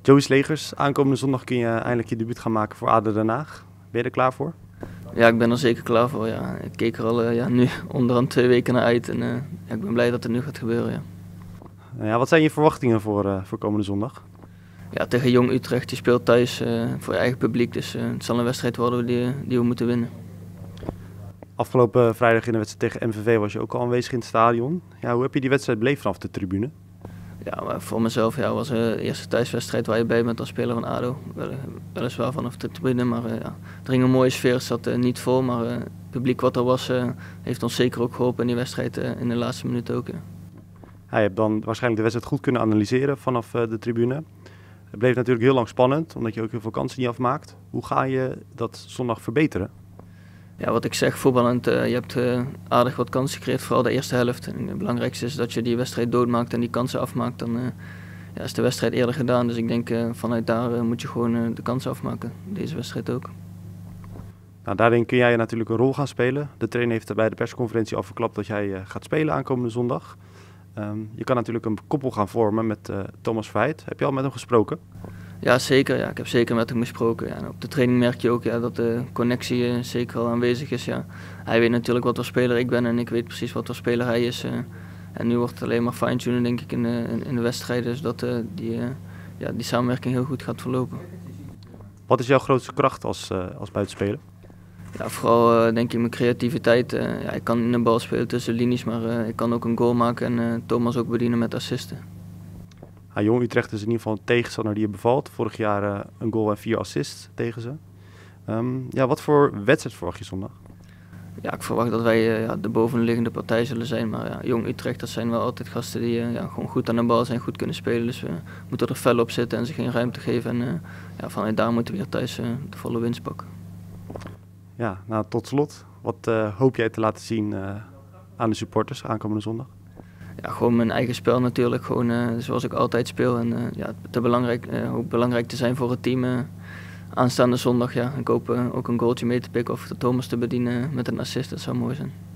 Joey Slegers, aankomende zondag kun je eindelijk je debuut gaan maken voor ADO Den Haag. Ben je er klaar voor? Ja, ik ben er zeker klaar voor. Ja. Ik keek er al nu onderhand 2 weken naar uit en ja, ik ben blij dat het nu gaat gebeuren. Ja. Ja, wat zijn je verwachtingen voor komende zondag? Ja, tegen Jong Utrecht, die speelt thuis voor je eigen publiek, dus het zal een wedstrijd worden die we moeten winnen. Afgelopen vrijdag in de wedstrijd tegen MVV was je ook al aanwezig in het stadion. Ja, hoe heb je die wedstrijd beleefd vanaf de tribune? Ja, maar voor mezelf was de eerste thuiswedstrijd waar je bij bent als speler van ADO. Weliswaar vanaf de tribune, maar ja, er ging een mooie sfeer, het zat niet vol, maar het publiek wat er was heeft ons zeker ook geholpen in die wedstrijd in de laatste minuut ook. Ja. Ja, je hebt dan waarschijnlijk de wedstrijd goed kunnen analyseren vanaf de tribune. Het bleef natuurlijk heel lang spannend, omdat je ook heel veel kansen niet afmaakt. Hoe ga je dat zondag verbeteren? Ja, wat ik zeg, voetballend, je hebt aardig wat kansen gecreëerd, vooral de eerste helft. En het belangrijkste is dat je die wedstrijd doodmaakt en die kansen afmaakt. Dan ja, is de wedstrijd eerder gedaan. Dus ik denk vanuit daar moet je gewoon de kansen afmaken. Deze wedstrijd ook. Nou, daarin kun jij natuurlijk een rol gaan spelen. De trainer heeft bij de persconferentie al verklapt dat jij gaat spelen aankomende zondag. Je kan natuurlijk een koppel gaan vormen met Thomas Verheid. Heb je al met hem gesproken? Ja, zeker. Ja. Ik heb zeker met hem gesproken. Ja. En op de training merk je ook dat de connectie zeker wel aanwezig is. Ja. Hij weet natuurlijk wat voor speler ik ben en ik weet precies wat voor speler hij is. En nu wordt het alleen maar fine-tunen denk ik in de wedstrijden, zodat die samenwerking heel goed gaat verlopen. Wat is jouw grootste kracht als buitenspeler? Ja, vooral denk ik mijn creativiteit. Ja, ik kan in de bal spelen tussen linies, maar ik kan ook een goal maken en Thomas ook bedienen met assisten. Jong Utrecht is in ieder geval een tegenstander die je bevalt. Vorig jaar een goal en 4 assists tegen ze. Ja, wat voor wedstrijd verwacht je zondag? Ja, ik verwacht dat wij de bovenliggende partij zullen zijn. Maar ja, Jong Utrecht, dat zijn wel altijd gasten die gewoon goed aan de bal zijn, goed kunnen spelen. Dus we moeten er fel op zitten en ze geen ruimte geven. En vanuit daar moeten we hier thuis de volle winst pakken. Ja, nou tot slot. Wat hoop jij te laten zien aan de supporters aankomende zondag? Ja, gewoon mijn eigen spel natuurlijk, gewoon zoals ik altijd speel. En ook belangrijk te zijn voor het team aanstaande zondag. Ja. Ik hoop ook een goaltje mee te pikken of de Thomas te bedienen met een assist, dat zou mooi zijn.